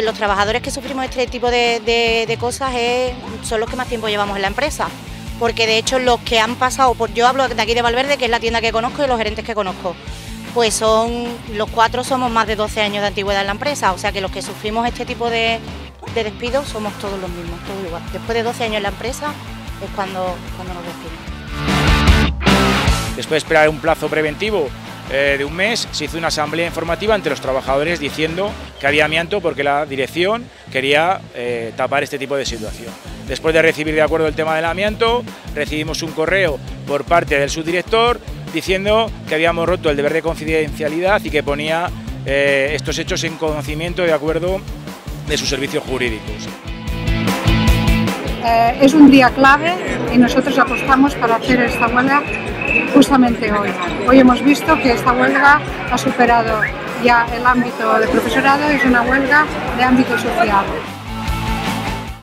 los trabajadores que sufrimos este tipo de cosas son los que más tiempo llevamos en la empresa, porque de hecho los que han pasado, yo hablo de aquí de Valverde, que es la tienda que conozco y los gerentes que conozco, pues los 4 somos más de 12 años de antigüedad en la empresa, o sea que los que sufrimos este tipo de despidos somos todos los mismos, todos igual. Después de 12 años en la empresa es cuando nos despiden. Después de esperar un plazo preventivo de un mes, se hizo una asamblea informativa ante los trabajadores diciendo que había amianto porque la dirección quería tapar este tipo de situación. Después de recibir de acuerdo el tema del amianto, recibimos un correo por parte del subdirector diciendo que habíamos roto el deber de confidencialidad y que ponía estos hechos en conocimiento de acuerdo de sus servicios jurídicos. Es un día clave y nosotros apostamos para hacer esta huelga justamente hoy. Hoy hemos visto que esta huelga ha superado ya el ámbito de profesorado, es una huelga de ámbito social.